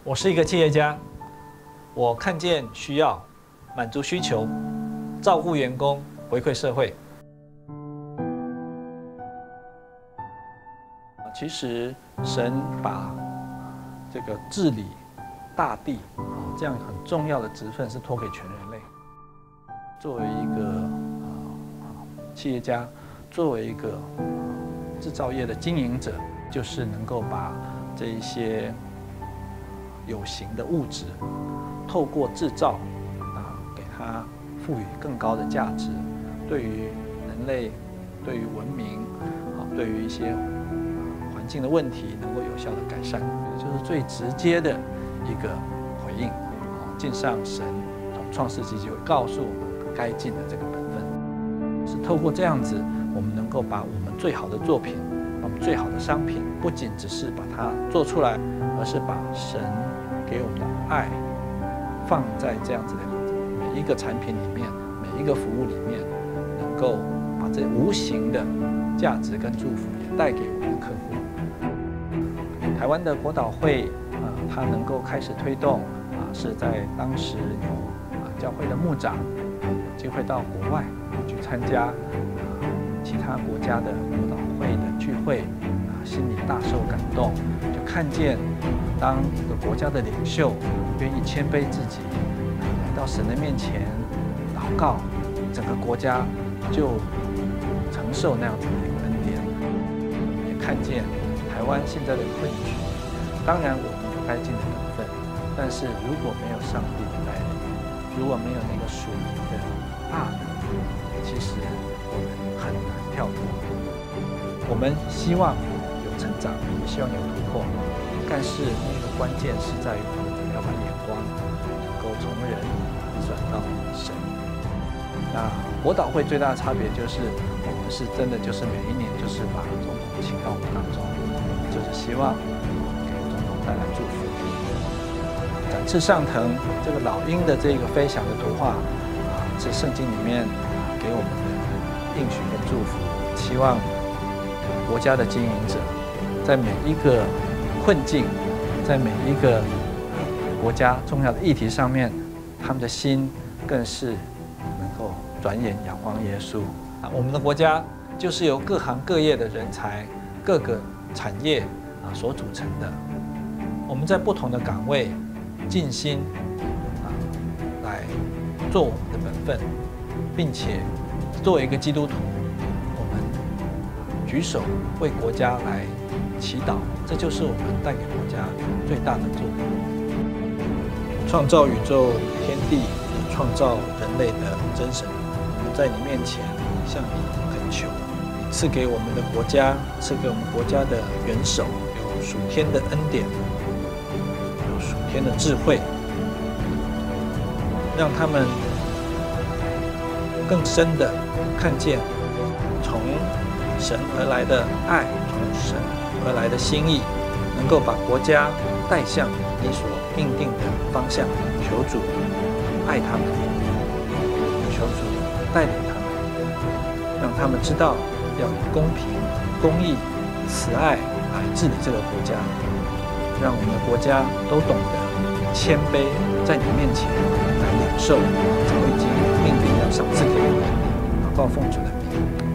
我是一个企业家，我看见需要，满足需求，照顾员工，回馈社会。其实神把这个治理大地这样很重要的职分是托给全人类。作为一个企业家，作为一个制造业的经营者，就是能够把这一些有形的物质，透过制造给它赋予更高的价值，对于人类，对于文明，对于一些环境的问题能够有效的改善，就是最直接的一个回应。尽上神从创世纪就告诉我们该尽的这个本分，是透过这样子，我们能够把我们最好的作品，把我们最好的商品，不仅只是把它做出来，而是把神给我们的爱放在这样子的每一个产品里面，每一个服务里面，能够把这无形的价值跟祝福也带给我们的客户。台湾的国导会它能够开始推动是在当时有教会的牧长有机会到国外去参加其他国家的国导会的聚会，心里大受感动，就看见当一个国家的领袖愿意谦卑自己，来到神的面前祷告，整个国家就承受那样子的一个恩典。也看见台湾现在的困局，当然我们有该尽的本分，但是如果没有上帝的带领，如果没有那个属灵的大能，其实我们很难跳脱。我们希望有成长，也希望有突破，但是那个关键是在于我们要把眼光能够从人转到神。那国导会最大的差别就是，我们是真的就是每一年就是把总统请到我们当中，就是希望给总统带来祝福。展翅上腾这个老鹰的这个飞翔的图画是圣经里面给我们的应许跟祝福。希望国家的经营者在每一个困境，在每一个国家重要的议题上面，他们的心更是能够转眼仰望耶稣。我们的国家就是由各行各业的人才、各个产业所组成的。我们在不同的岗位尽心来做我们的本分，并且作为一个基督徒，我们举手为国家来祈祷，这就是我们带给国家最大的祝福。创造宇宙天地，创造人类的真神，我们在你面前向你恳求，你赐给我们的国家，赐给我们国家的元首有属天的恩典，有属天的智慧，让他们更深的看见从神而来的爱，从神而来的心意，能够把国家带向你所命定的方向。求主爱他们，求主带领他们，让他们知道要以公平、公义、慈爱来治理这个国家，让我们的国家都懂得谦卑，在你面前来领受早已经命定要赏赐给我们。祷告奉主的名。